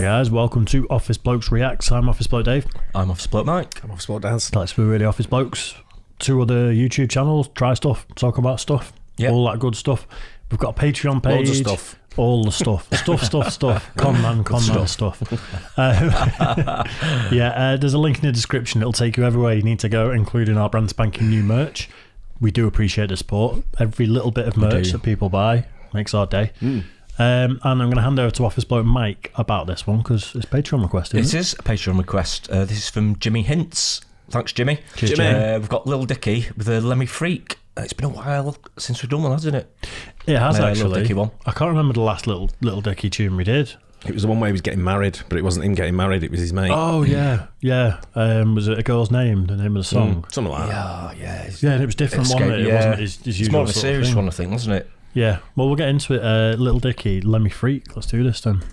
guys, welcome to Office Blokes Reacts. I'm Office Bloke Dave. I'm Office Bloke Mike. I'm Office Bloke Daz. Let's be really Office Blokes. 2 other YouTube channels, try stuff, talk about stuff, all that good stuff. We've got a Patreon page. Loads of stuff. All the stuff. stuff. Con man stuff. There's a link in the description. It'll take you everywhere you need to go, including our brand spanking new merch. We do appreciate the support. Every little bit of merch that people buy makes our day. And I'm going to hand over to Office Bloke Mike about this one because it's a Patreon request, isn't it? It is a Patreon request. This is from Jimmy Hints. Thanks, Jimmy. Cheers, Jimmy. We've got Lil Dicky with a Lemme Freak. It's been a while since we've done one, hasn't it? It has, actually. Lil Dicky one. I can't remember the last Lil Dicky tune we did. It was the one where he was getting married, but it wasn't him getting married, it was his mate. Oh, yeah. Was it A Girl's Name, the name of the song? Something like Yeah, that. Yeah, and it was different, wasn't it? It wasn't his usual. It's more of a serious one, I think, wasn't it? Yeah. Well, we'll get into it. Lil Dicky, Lemme Freak. Let's do this then.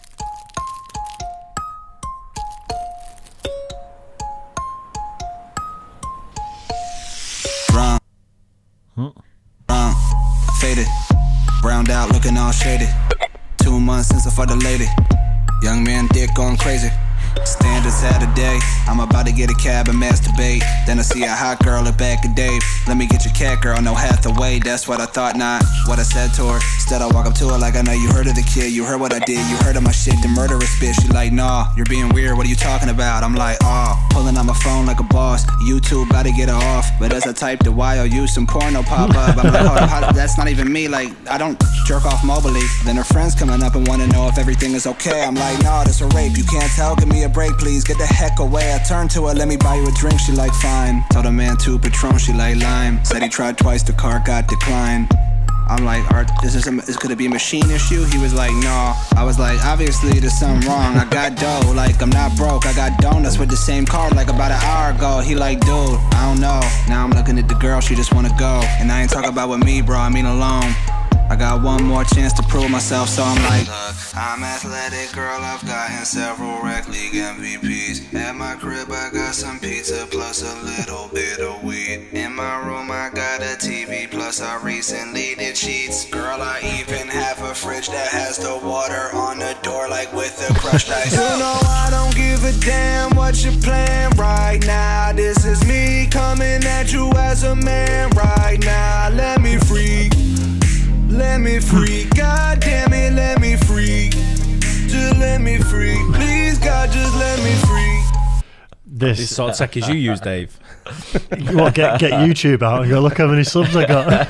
Faded, browned out, looking all shaded. 2 months since I fucked a lady. Young man dick going crazy. Standard Saturday, I'm about to get a cab and masturbate. Then I see a hot girl at back of Dave. Let me get your cat, girl, no Hathaway. That's what I thought, not what I said to her. Instead I walk up to her like I know you heard of the kid. You heard what I did, you heard of my shit, the murderous bitch. She like, nah, you're being weird, what are you talking about? I'm like, oh, pulling on my phone like a boss. YouTube about to get her off. But as I type the YOU, some porno pop up. I'm like, oh, that's not even me, like, I don't jerk off mobily. Then her friends coming up and want to know if everything is okay. I'm like, nah, that's a rape, you can't tell, give me a break, please, get the heck away. I turned to her, let me buy you a drink, she like, fine. Told a man 2 Patron, she like, lime. Said he tried twice, the car got declined. I'm like, could it be a machine issue? He was like, no. I was like, obviously there's something wrong. I got dough, like I'm not broke. I got donuts with the same card like about an hour ago. He like, dude, I don't know. Now I'm looking at the girl, she just wanna go. And I ain't talking about with me, bro, I mean alone. I got one more chance to prove myself, so I'm like, look, I'm athletic, girl, I've gotten several rec league MVPs. At my crib, I got some pizza plus a little bit of weed. In my room, I got a TV, plus I recently did sheets. Girl, I even have a fridge that has the water on the door, like with the crushed ice. You know I don't give a damn what you're playing right now. This is me coming at you as a man right now. Let me freak. Let me free, God damn it, let me free. Just let me free, please God, just let me free. This sort of tech as you use, Dave. What, get YouTube out and go, look how many subs I got.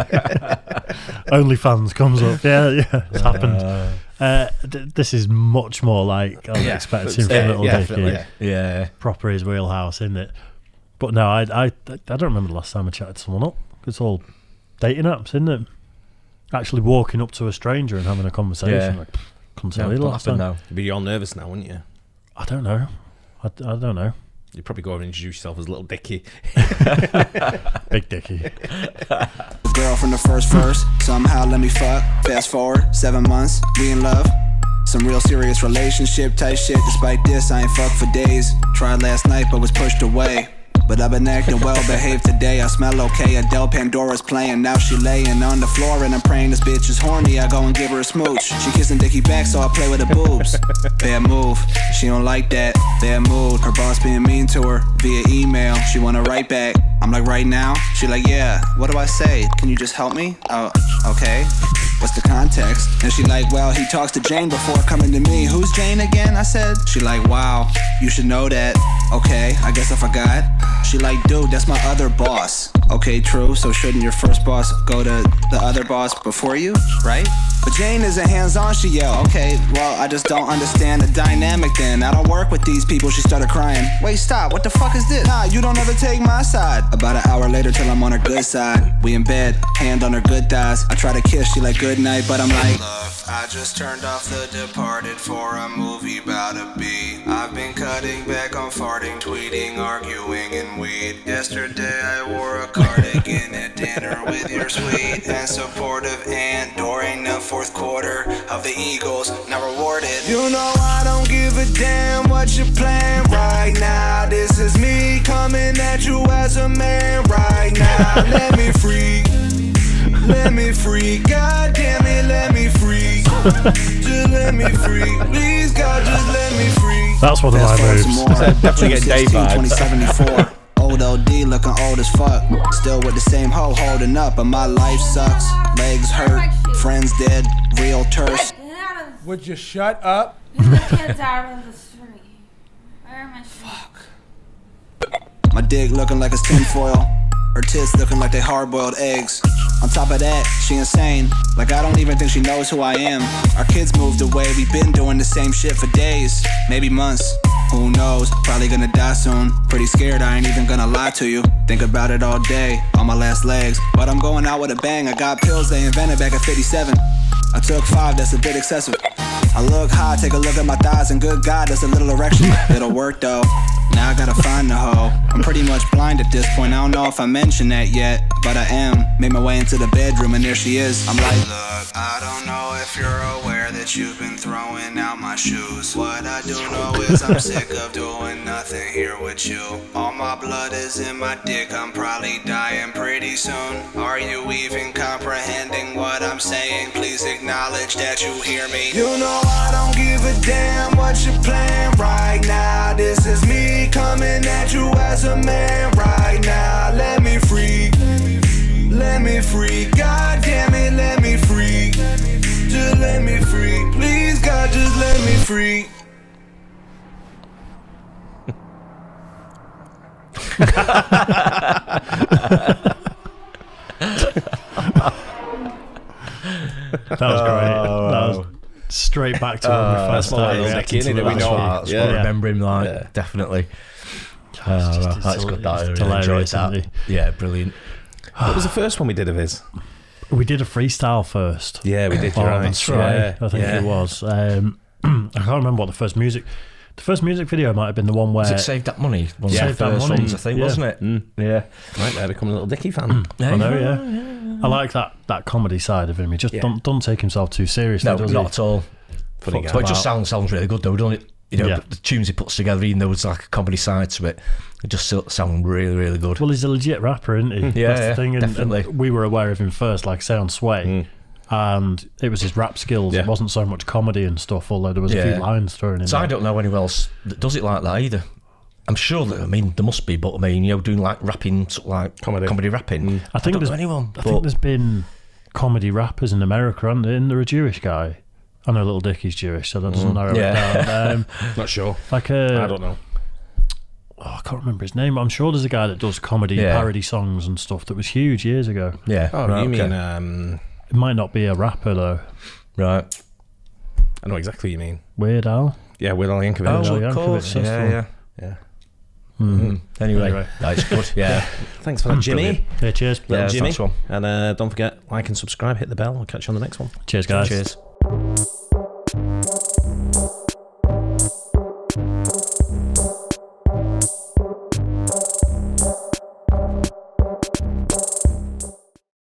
OnlyFans comes up. Yeah, it's happened. This is much more like I was expecting from Lil Dicky. Yeah. Proper his wheelhouse, isn't it? But no, I don't remember the last time I chatted someone up. It's all dating apps, isn't it? Actually walking up to a stranger and having a conversation. Like, couldn't tell you the last time. Now. You'd be all nervous now, wouldn't you? I don't know. I don't know. You'd probably go over and introduce yourself as Lil Dicky. Big Dicky. Girl from the first verse, somehow let me fuck. Fast forward, 7 months, we in love. Some real serious relationship type shit. Despite this, I ain't fucked for days. Tried last night but was pushed away. But I've been acting well behaved today. I smell okay, Adele Pandora's playing. Now she laying on the floor and I'm praying this bitch is horny. I go and give her a smooch. She kissing Dicky back so I play with her boobs. Bad move, she don't like that. Bad mood, her boss being mean to her via email. She wanna write back. I'm like, right now? She like, yeah, what do I say? Can you just help me? Oh, okay. What's the context? And she like, well, he talks to Jane before coming to me. Who's Jane again? I said. She like, wow, you should know that. Okay, I guess I forgot. She like, dude, that's my other boss. Okay, true, so shouldn't your first boss go to the other boss before you, right? But Jane isn't hands-on, she yelled. Okay, well, I just don't understand the dynamic then. I don't work with these people, she started crying. Wait, stop, what the fuck is this? Nah, you don't ever take my side. About an hour later till I'm on her good side. We in bed, hand on her good thighs. I try to kiss, she like, good night, but I'm like, look, I just turned off The Departed for a movie about to be. I've been cutting back on farting, tweeting, arguing, and weed. Yesterday I wore a cardigan at dinner with your sweet and supportive aunt during the 4th quarter of the Eagles, not rewarded. You know I don't give a damn what you're playing right now. This is me coming at you as a man right now. Let me free. Let me free, God damn it, let me free. Just let me free, please God, That's one of my moves. Definitely getting Dave vibes. 2074. Old OD looking old as fuck. Still with the same hoe holding up, but my life sucks. Legs hurt, friends dead, real terse. Would you shut up? The kids out on the street. Where am I? Fuck. My dick looking like it's tinfoil. Her tits looking like they hard-boiled eggs. On top of that, she insane. Like I don't even think she knows who I am. Our kids moved away, we've been doing the same shit for days, maybe months. Who knows, probably gonna die soon. Pretty scared, I ain't even gonna lie to you. Think about it all day, on my last legs. But I'm going out with a bang, I got pills they invented back at 57. I took 5, that's a bit excessive. I look high, take a look at my thighs, and good God, that's a little erection. It'll work though. Now I gotta find the hoe. I'm pretty much blind at this point. I don't know if I mentioned that yet, but I am. Made my way into the bedroom and there she is. I'm like, look, I don't know if you're aware that you've been throwing out my shoes. What I do know is I'm sick of doing nothing here with you. All my blood is in my dick, I'm probably dying pretty soon. Are you even comprehending what I'm saying? Please acknowledge that you hear me. You know I don't give a damn what you're playing right now. This is me coming at you as a man right now. Let me free, let me free. God damn it, let me free. Just let me free. Please God, just let me free. That was great. That was straight back to when we first started. Lil Dicky, innit? That's what I remember him like, Yeah. definitely. That's good. That I really hilarious, enjoyed isn't that. Yeah, brilliant. What was the first one we did of his? We did a freestyle first. Yeah, we did. You're right. That's right. Yeah, I think it was. I can't remember what the first music video might have been. The one where Was it Save That Money? One of Save the That first Money, ones, I think, yeah. wasn't it? Yeah. Right there, become a Lil Dicky fan. I know, yeah. I like that comedy side of him. He just don't take himself too seriously, No, does not he? at all. Funny guy. But it just sounds really good though, don't it? You know, Yeah. the tunes he puts together, even though there's like a comedy side to it, it just sound really, really good. Well, he's a legit rapper, isn't he? Yeah, That's yeah, the thing. definitely. And we were aware of him first, like say on Sway, and it was his rap skills. Yeah. It wasn't so much comedy and stuff, although there was a few lines thrown in So there. I don't know anyone else that does it like that either. I'm sure that, I mean, there must be, but I mean, you know, doing like rapping, sort of like comedy rapping. I think don't there's know anyone. I think there's been comedy rappers in America, aren't there? Isn't there a Jewish guy? I know Lil Dicky's Jewish, so that doesn't narrow it down. Not sure. Like I don't know. I can't remember his name, but I'm sure there's a guy that does comedy parody songs and stuff that was huge years ago. Yeah. Oh, right, you okay. mean? It might not be a rapper though. Right. I know exactly what you mean. Weird Al. Yeah, Weird Al Yankovic. Oh, of Yankovic, course. that's Yeah, the yeah. Yeah. Anyway, that's good. Yeah. Thanks for that, Jimmy. Yeah, cheers. Yeah, Jimmy. that's one. And don't forget, like and subscribe, hit the bell. I'll catch you on the next one. Cheers, guys. Cheers.